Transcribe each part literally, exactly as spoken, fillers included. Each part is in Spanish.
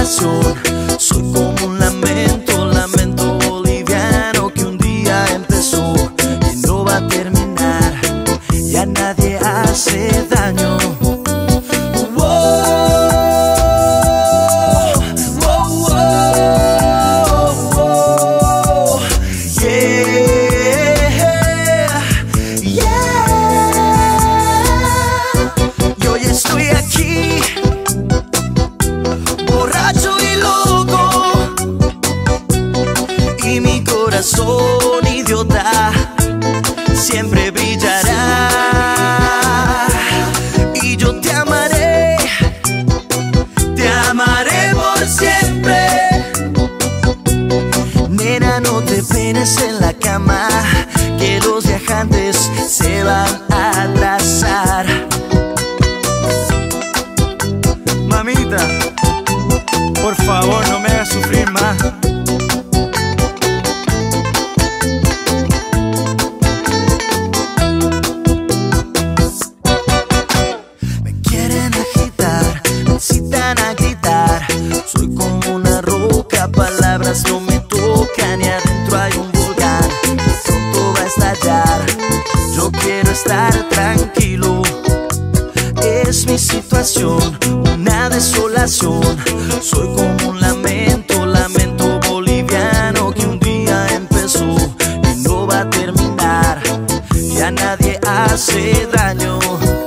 desolación. Soy como un lamento, lamento boliviano que un día empezó y no va a terminar. Ya nadie hace daño. Corazón idiota siempre brillará y yo te amaré, te amaré por siempre. Nena, no te penes en la cama, que los viajantes se van a atrasar. Mamita, por favor, no me hagas sufrir más. Soy como una roca, palabras no me tocan y adentro hay un volcán que pronto va a estallar. Yo quiero estar tranquilo, es mi situación, una desolación. Soy como un lamento, lamento boliviano que un día empezó y no va a terminar. Ya nadie hace daño.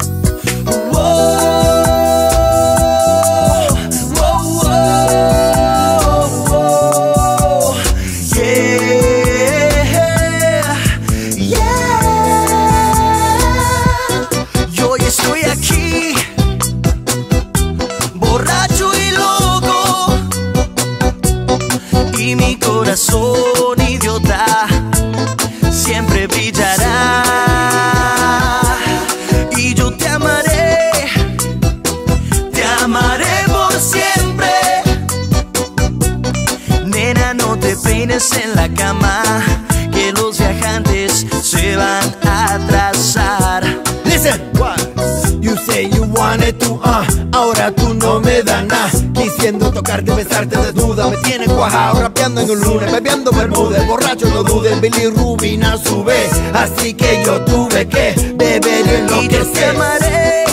Y mi corazón idiota siempre brillará y yo te amaré, te amaré por siempre. Nena, no te peines en la cama, que los viajantes se van a atrasar. Listen, what? You say you wanted to, uh, ahora tú no me das nada. Quisiendo tocarte, besarte desnuda, me tienes cuajado, rapeando en un lunes, bebiendo bermudes, borracho no dudes, bilirrubina sube, así que yo tuve que beber y enloquecer. Y yo te amaré,